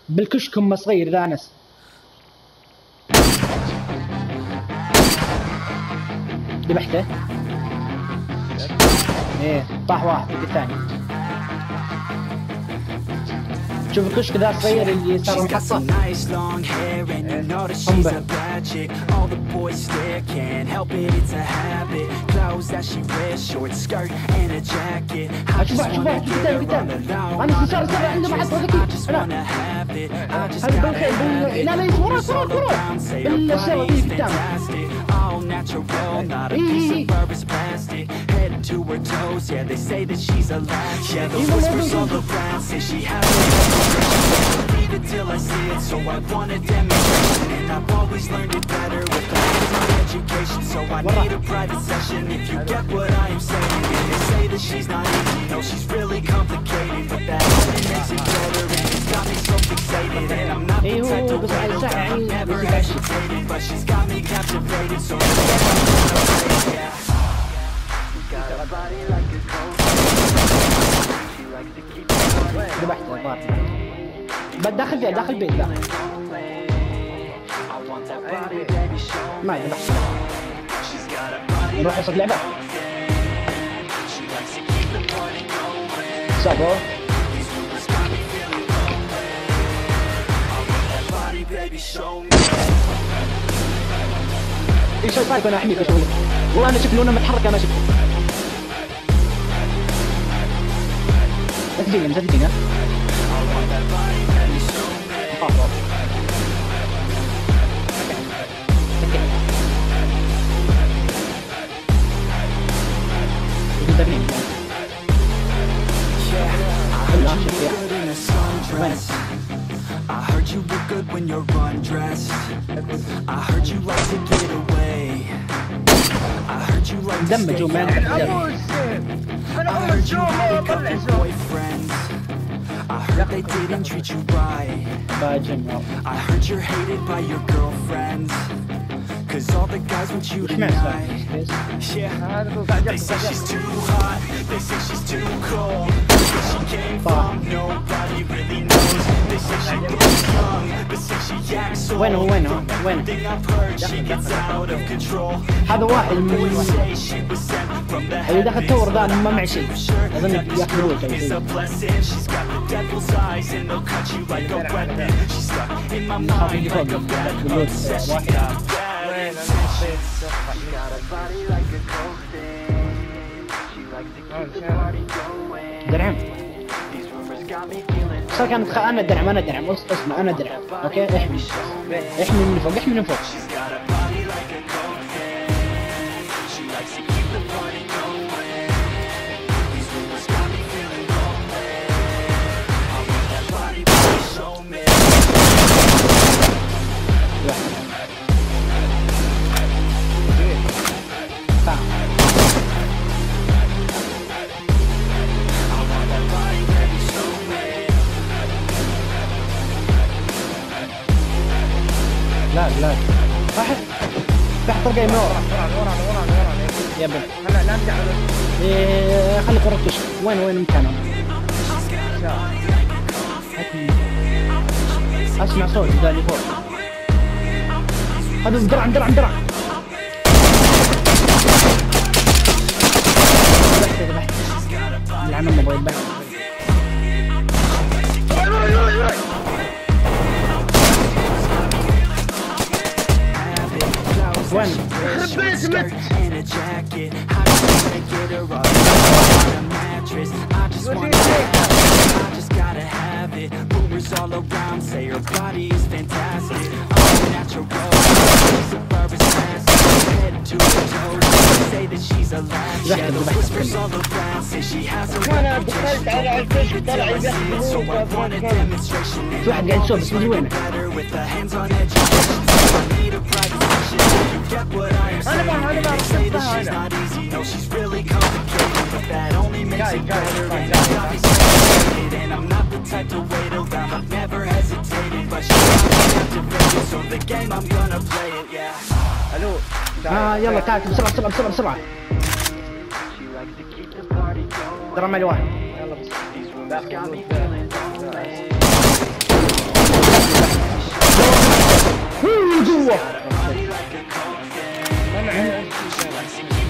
بالكشك هم صغير ذا انس. ذبحته؟ ايه طاح واحد في الثاني. شوف الكشك ذا صغير اللي صار محصة. اشوفه قدام انا صار عنده محطة ذكي. هذا بالخير لا وراك بالشغلة دي قدام. Natural, not a piece of fur is plastic. Head to her toes, yeah, they say that she's alive. Yeah, the whispers all around say she has a believe it till I see it, so I want a demonstration. And I've always learned it better with the hands-on education. So I need a private session if you get what I am saying. And they say that she's not easy, no, she's really complicated. But that only makes it better, and it's got me so fixated. And I'm not the type to wait around, I've never hesitated. But she's got me captivated, so داخل فيها داخل بيت لا ما ذبحت. نروح حصة لعبة صابو. ايش رايك انا احميك اشوفك والله انا شفت لونه متحرك انا شفته. لا تجيني لا تجيني I heard you look good when you're undressed. I heard you like to get away. I heard you like to stay out. I heard you had a couple boyfriends. I heard they didn't treat you right. I heard you're hated by your girlfriends. Cause all the guys want you tonight. Yeah, they say she's too hot. They say she's too cold. Where she came from, nobody really knows. They say she looks young, but say she acts so old. Everything I've heard, she gets out of control. هذا واحد من اللي دخل تور ذا ما معي شيء اظن ياخذوه She's got the devil's eyes and they'll cut you like a weapon. She's stuck in my mind like a bad obsession. She got a body like a cold thing. She likes to keep the party going. درعم These rumors got me feeling. صار كان انا درعم اسمع انا درعم اوكي احمي من فوق احمي من فوق. She's got a body like a cold thing. She likes to keep the party going. These rumors got me feeling lonely. I want that body, baby, show me. لا واحد تحت طرقي من ورا يا بنت هلا لا ارجع خليك ورا الكشك وين مكانه. اسمع صوت ذا اللي فوق هذا درع ذبحت العمل ما بغيت يذبح. وين؟ Rumors all around say her body is fantastic. Natural, head to her toes. Say that she's alive. Yeah, the whispers all around say she has a reputation. So I want a demonstration. واحد قاعد يسولف من وين؟ Better with the hands-on education. So I need a private session. You get what I am saying. They say that she's not easy. No, she's really complicated. But that only makes it better. And it's got me frustrated. And I'm not the type to wait around. I've never hesitated. But she's got me captivated. So the game I'm gonna play it, yeah. الو يلا تعال بسرعة ترى معي واحد. يلا ايوه ما معي.